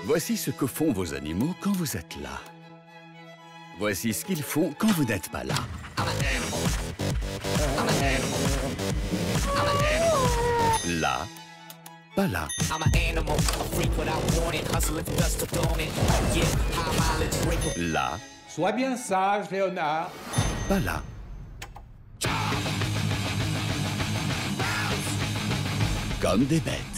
Voici ce que font vos animaux quand vous êtes là. Voici ce qu'ils font quand vous n'êtes pas là. Là, pas là. Là. Sois bien sage, Léonard. Pas là. Comme des bêtes.